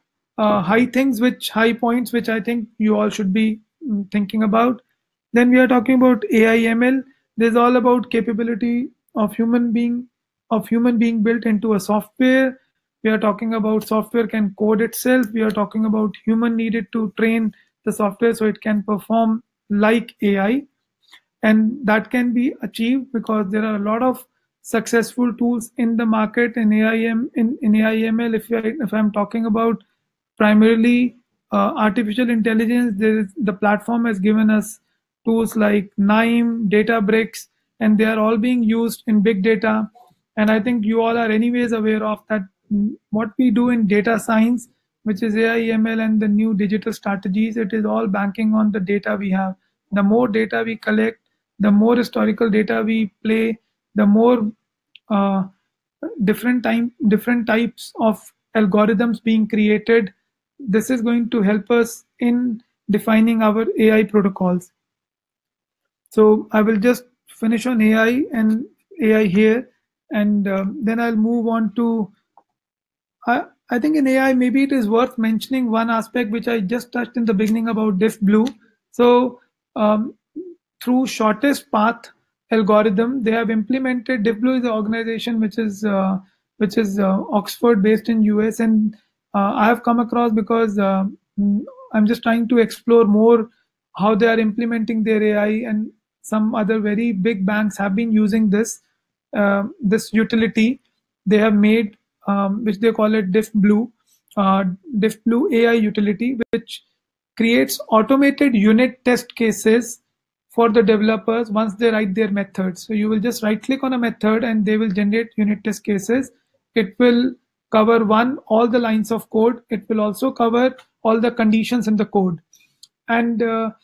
high points which I think you all should be thinking about. Then we are talking about AI ML. This is all about capability of human being built into a software. We are talking about software can code itself. We are talking about human needed to train the software so it can perform like AI, and that can be achieved because there are a lot of successful tools in the market in AIML. If I'm talking about primarily artificial intelligence, the platform has given us tools like NIME, Databricks, and they are all being used in big data. And I think you all are anyways aware of that. What we do in data science, which is AIML and the new digital strategies, it is all banking on the data we have. The more data we collect, the more historical data we play, the more uh, different types of algorithms being created. This is going to help us in defining our AI protocols. So I will just finish on AI here, and then I'll move on to. I think in AI, maybe it is worth mentioning one aspect which I just touched in the beginning about DiffBlue. So um, through shortest path algorithm, they have implemented. DiffBlue is an organization which is Oxford based in US, and I have come across because I'm just trying to explore more how they are implementing their AI, and some other very big banks have been using this utility they have made, which they call it DiffBlue, DiffBlue AI utility, which creates automated unit test cases for the developers once they write their methods. So you will just right click on a method and they will generate unit test cases. It will cover all the lines of code. It will also cover all the conditions in the code. And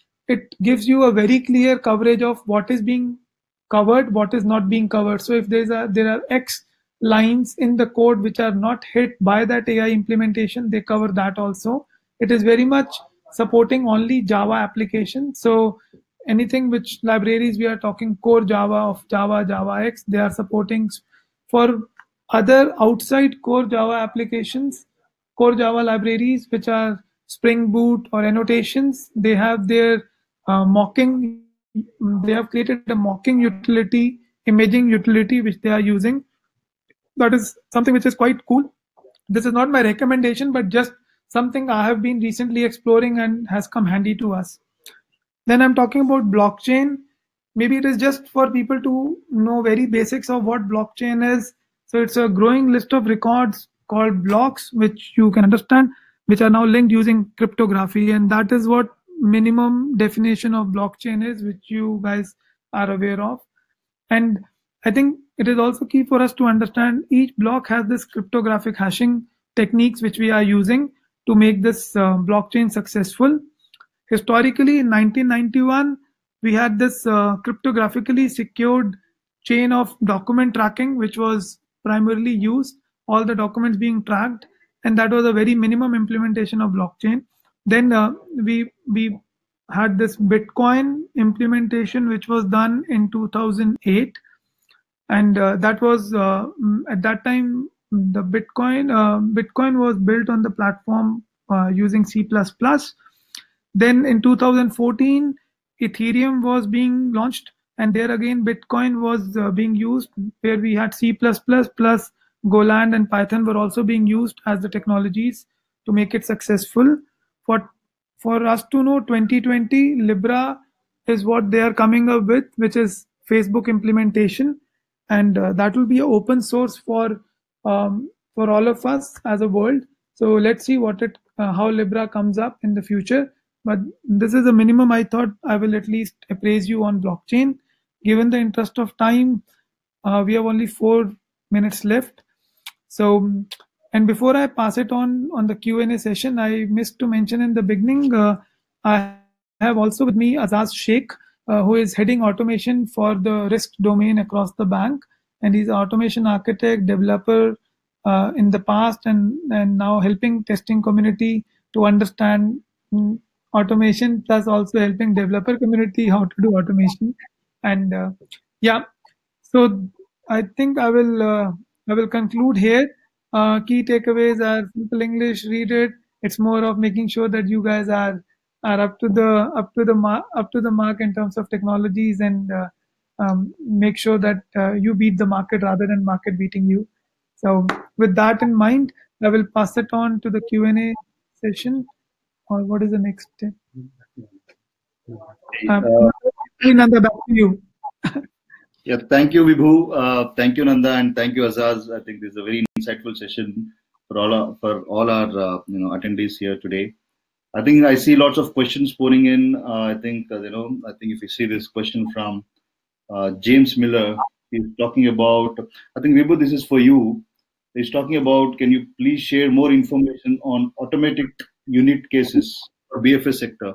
it gives you a very clear coverage of what is being covered, what is not being covered. So if there are X lines in the code which are not hit by that AI implementation, they cover that also. It is very much supporting only Java applications. So anything which libraries we are talking core Java of Java, JavaX, they are supporting. For other outside core Java applications, core Java libraries which are Spring Boot or annotations, they have their mocking. They have created a mocking utility, imaging utility, which they are using. That is something which is quite cool. This is not my recommendation, but just something I have been recently exploring and has come handy to us. Then I'm talking about blockchain. Maybe it is just for people to know very basics of what blockchain is. So it's a growing list of records called blocks, which you can understand, which are now linked using cryptography. And that is what minimum definition of blockchain is, which you guys are aware of. And I think it is also key for us to understand each block has this cryptographic hashing techniques which we are using to make this blockchain successful. Historically, in 1991, we had this cryptographically secured chain of document tracking, which was primarily used, all the documents being tracked, and that was a very minimum implementation of blockchain. Then we had this Bitcoin implementation, which was done in 2008, and that was at that time the Bitcoin was built on the platform using C++. Then in 2014, Ethereum was being launched, and there again Bitcoin was being used, where we had C++ plus Golang and Python were also being used as the technologies to make it successful. For us to know, 2020 Libra is what they are coming up with, which is Facebook implementation, and that will be open source for all of us as a world. So let's see how Libra comes up in the future. But this is a minimum. I thought I will at least appraise you on blockchain. Given the interest of time, we have only 4 minutes left. So, and before I pass it on the Q&A session, I missed to mention in the beginning, I have also with me Azaz Sheikh, who is heading automation for the risk domain across the bank. And he's an automation architect, developer in the past, and now helping testing community to understand automation plus also helping developer community how to do automation. And yeah, so I think I will conclude here. Key takeaways are simple English, read it. It's more of making sure that you guys are up to the mark in terms of technologies, and make sure that you beat the market rather than market beating you. So with that in mind, I will pass it on to the Q&A session. Or what is the next step? Nanda, back to you. Yeah, thank you, Vibhu. Thank you, Nanda, and thank you, Azaz. I think this is a very insightful session for all our attendees here today. I think I see lots of questions pouring in. I think if you see this question from James Miller, he's talking about. I think Vibhu, this is for you. He's talking about. Can you please share more information on automatic unit cases for BFS sector?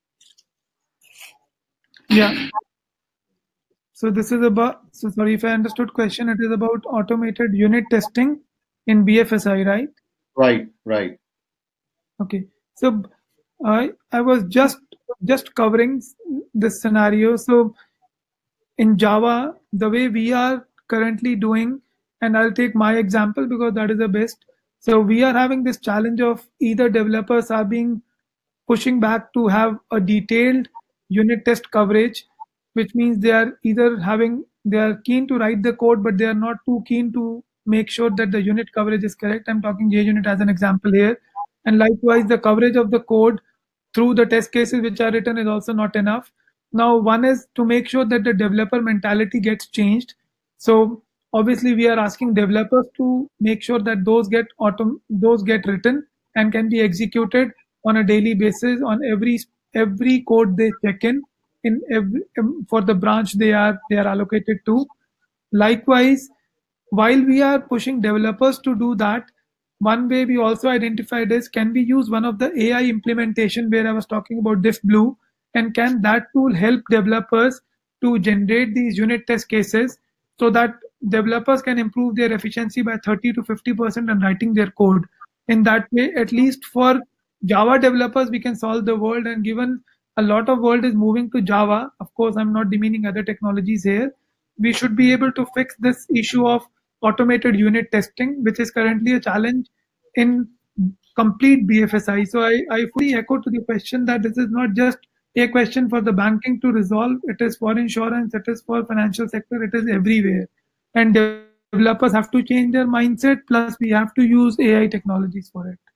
Yeah. So this is about. So sorry if I understood question. It is about automated unit testing in BFSI, right? Right. Okay. So I was just covering this scenario. So in Java, the way we are currently doing, and I'll take my example because that is the best. So we are having this challenge of either developers are being pushing back to have a detailed unit test coverage, which means they are keen to write the code, but they are not too keen to make sure that the unit coverage is correct. I'm talking JUnit as an example here. And likewise, the coverage of the code through the test cases which are written is also not enough. Now, one is to make sure that the developer mentality gets changed. So obviously, we are asking developers to make sure that those get written and can be executed on a daily basis on every code they check in every for the branch they are allocated to. Likewise, while we are pushing developers to do that, one way we also identified is, can we use one of the AI implementation where I was talking about DiffBlue, and can that tool help developers to generate these unit test cases so that developers can improve their efficiency by 30 to 50% in writing their code. In that way, at least for Java developers, we can solve the world. And given a lot of world is moving to Java, of course, I'm not demeaning other technologies here, we should be able to fix this issue of automated unit testing, which is currently a challenge in complete BFSI. So I fully echo to the question that this is not just a question for the banking to resolve. It is for insurance, it is for financial sector, it is everywhere. And developers have to change their mindset, plus we have to use AI technologies for it.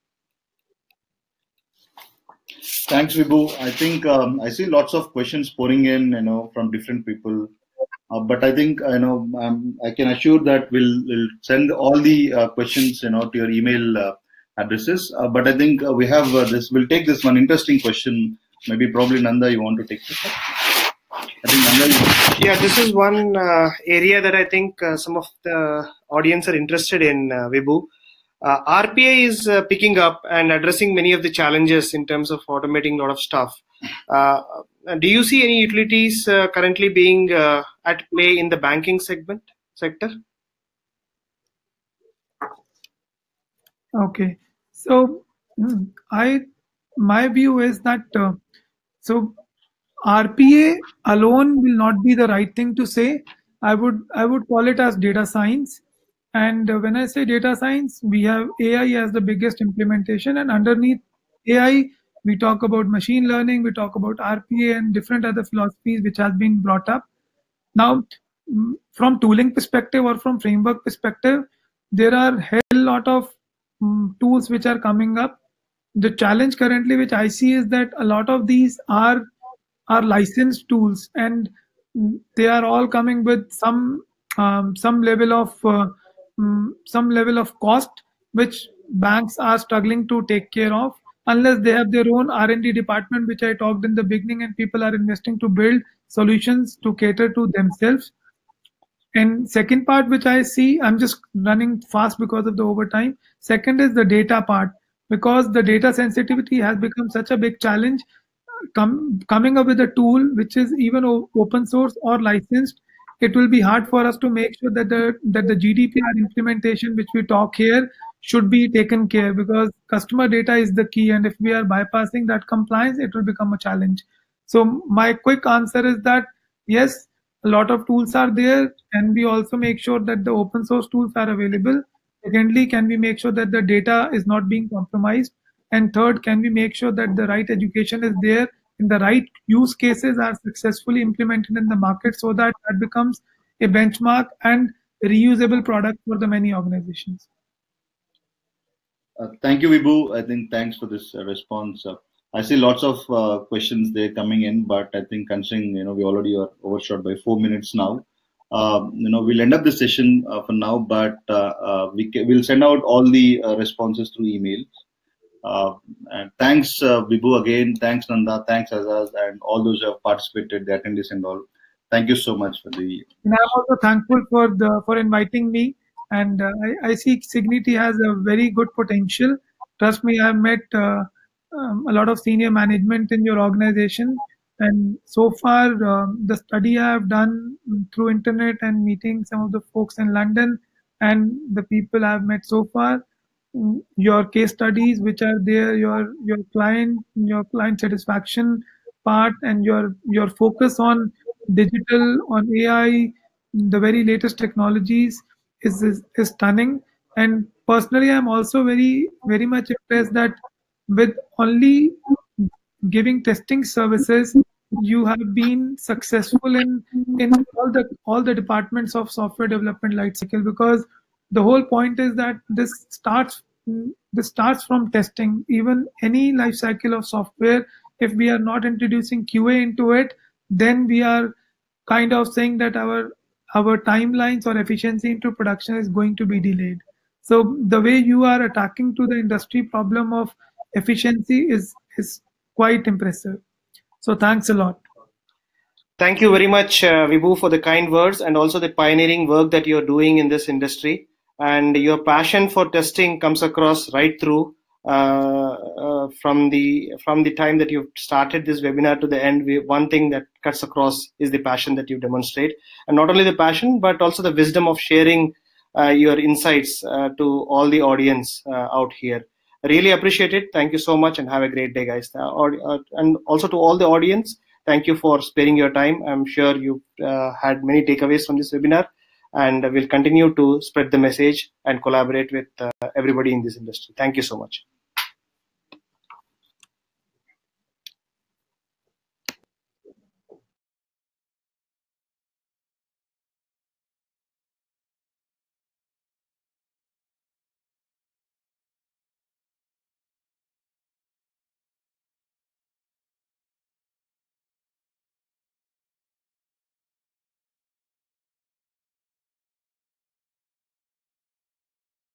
Thanks, Vibhu. I think I see lots of questions pouring in, from different people. But I think I can assure that we'll send all the questions to your email addresses. But I think we have this. We'll take this one interesting question. Maybe probably Nanda, you want to take this up? I think Nanda. Yeah, this is one area that I think some of the audience are interested in, Vibhu. RPA is picking up and addressing many of the challenges in terms of automating a lot of stuff. Do you see any utilities currently being at play in the banking sector? Okay, so my view is that so RPA alone will not be the right thing to say. I would call it as data science. And when I say data science, we have AI as the biggest implementation, and underneath AI, we talk about machine learning, we talk about RPA and different other philosophies which has been brought up. Now, from tooling perspective or from framework perspective, there are a hell lot of tools which are coming up. The challenge currently which I see is that a lot of these are licensed tools, and they are all coming with some level of cost which banks are struggling to take care of, unless they have their own R&D department, which I talked in the beginning, and people are investing to build solutions to cater to themselves. And second part which I see, I'm just running fast because of the overtime. Second is the data part, because the data sensitivity has become such a big challenge. Coming up with a tool which is even open source or licensed, it will be hard for us to make sure that the GDPR implementation which we talk here should be taken care, because customer data is the key, and if we are bypassing that compliance, it will become a challenge. So my quick answer is that yes, a lot of tools are there, and we also make sure that the open source tools are available. Secondly, can we make sure that the data is not being compromised? And third, can we make sure that the right education is there and the right use cases are successfully implemented in the market, so that that becomes a benchmark and reusable product for the many organizations. Thank you, Vibhu. I think thanks for this response. I see lots of questions there coming in, but I think considering we already are overshot by 4 minutes now. We'll end up the session for now, but we'll send out all the responses through email. And thanks, Vibhu, again. Thanks, Nanda. Thanks, Azaz, and all those who have participated, the attendees and all. Thank you so much for the. And I'm also thankful for inviting me. And I see Signity has a very good potential. Trust me, I've met a lot of senior management in your organization. And so far, the study I have done through internet and meeting some of the folks in London and the people I've met so far, your case studies which are there, your client satisfaction part, and your focus on digital, on AI, the very latest technologies is stunning. And personally, I'm also very much impressed that with only giving testing services, you have been successful in all the departments of software development lifecycle, because the whole point is that this starts from testing. Even any life cycle of software, if we are not introducing QA into it, then we are kind of saying that our timelines or efficiency into production is going to be delayed. So the way you are attacking to the industry problem of efficiency is quite impressive. So thanks a lot. Thank you very much, Vibhu, for the kind words and also the pioneering work that you're doing in this industry. And your passion for testing comes across right through from the time that you've started this webinar to the end. One thing that cuts across is the passion that you demonstrate, and not only the passion but also the wisdom of sharing your insights to all the audience out here. I really appreciate it. Thank you so much, and have a great day, guys. And also to all the audience, thank you for sparing your time. I'm sure you had many takeaways from this webinar, and we'll continue to spread the message and collaborate with everybody in this industry. Thank you so much.